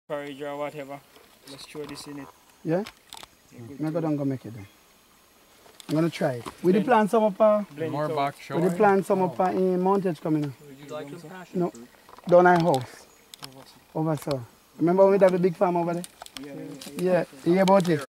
porridge or whatever. Let's throw this in it. Yeah? I'm going to make it then. I'm going to try it. We the Blend. plant some up More back we show. the plant some up in Montage coming up. Would you like some passion No. fruit? Down our house. Over so. Remember when we have a big farm over there? Yeah. Yeah. You hear about it?